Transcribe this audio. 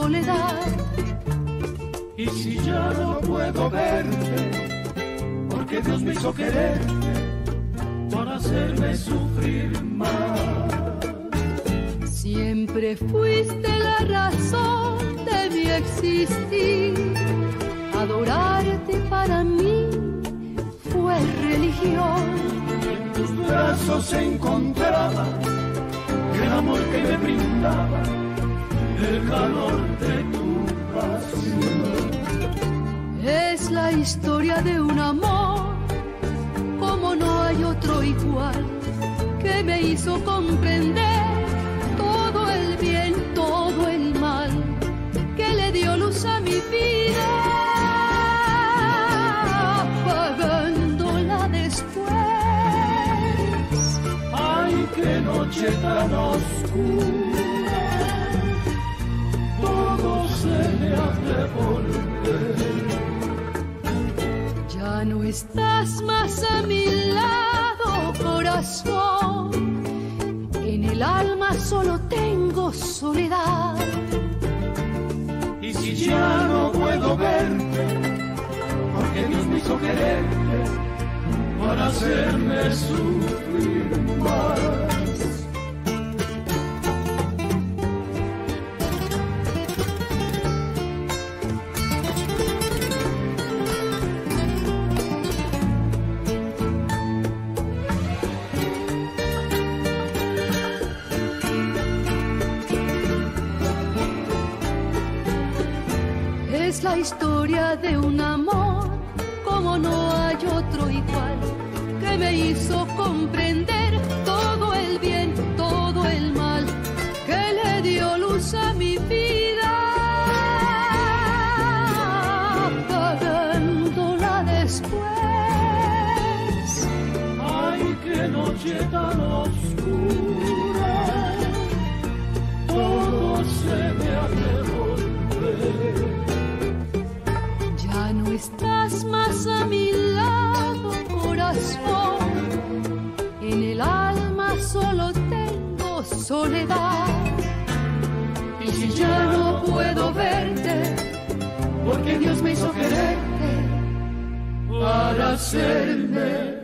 soledad. Y si ya no puedo verte, porque Dios me hizo quererte para hacerme sufrir más. Siempre fuiste la razón de mi existir. Adorarte para mí fue religión. En tus brazos se encontraba el amor que me brindaba, el calor de tu pasión. Es la historia de un amor como no hay otro igual, que me hizo comprender todo el bien, todo el mal, que le dio luz a mi vida, apagándola después. Ay, qué noche tan oscura, todo se me ha de volver. Ya no estás más a mi lado, corazón. En el alma solo tengo soledad. Y si ya no puedo verte, porque Dios me hizo quererte para hacerme sufrir más. Es la historia de un amor como no hay otro igual, que me hizo comprender todo el bien, todo el mal, que le dio luz a mi vida, apagándola después. Ay, qué noche tan oscura, todo se me ha de volver. Ya no estás más a mi lado, corazón. En el alma solo tengo soledad. Y si ya no puedo verte, porque Dios me hizo quererte para hacerme